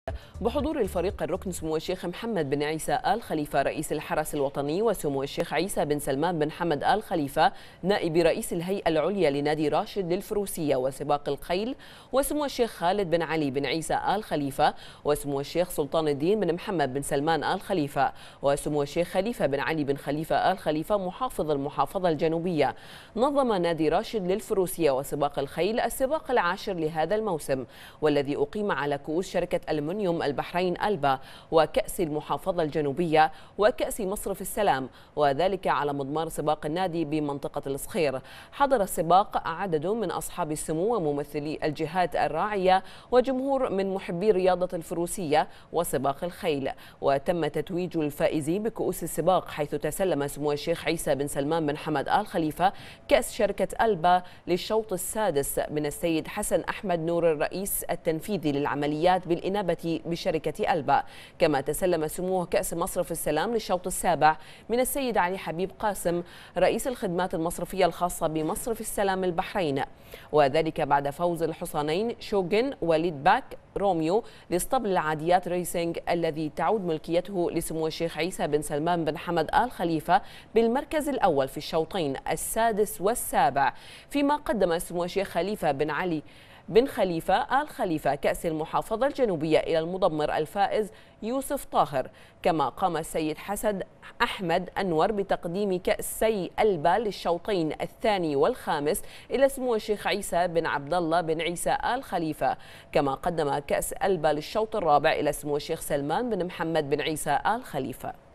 بحضور الفريق الركن سمو الشيخ محمد بن عيسى آل خليفة رئيس الحرس الوطني، وسمو الشيخ عيسى بن سلمان بن حمد آل خليفة نائب رئيس الهيئة العليا لنادي راشد للفروسية وسباق الخيل، وسمو الشيخ خالد بن علي بن عيسى آل خليفة، وسمو الشيخ سلطان الدين بن محمد بن سلمان آل خليفة، وسمو الشيخ خليفة بن علي بن خليفة آل خليفة محافظ المحافظة الجنوبية. نظم نادي راشد للفروسية وسباق الخيل السباق العاشر لهذا الموسم، والذي أقيم على كؤوس شركة ألمنيوم البحرين ألبا وكأس المحافظة الجنوبية وكأس مصرف السلام، وذلك على مضمار سباق النادي بمنطقة الصخير. حضر السباق عدد من أصحاب السمو وممثلي الجهات الراعية وجمهور من محبي رياضة الفروسية وسباق الخيل، وتم تتويج الفائزين بكؤوس السباق، حيث تسلم سمو الشيخ عيسى بن سلمان بن حمد آل خليفة كأس شركة ألبا للشوط السادس من السيد حسن أحمد نور الرئيس التنفيذي للعمليات بالإنابة بشركة ألبا. كما تسلم سموه كأس مصرف السلام للشوط السابع من السيد علي حبيب قاسم رئيس الخدمات المصرفية الخاصة بمصرف السلام البحرين، وذلك بعد فوز الحصانين شوغن وليد باك روميو لاسطبل العاديات ريسينج الذي تعود ملكيته لسمو الشيخ عيسى بن سلمان بن حمد آل خليفة بالمركز الأول في الشوطين السادس والسابع، فيما قدم سمو الشيخ خليفة بن علي بن خليفة آل خليفة كأس المحافظة الجنوبية إلى المضمر الفائز يوسف طاهر. كما قام السيد حسن أحمد أنور بتقديم كأسي ألبا للشوطين الثاني والخامس إلى سمو الشيخ عيسى بن عبد الله بن عيسى آل خليفة. كما قدم كأس ألبا للشوط الرابع إلى سمو الشيخ سلمان بن محمد بن عيسى آل خليفة.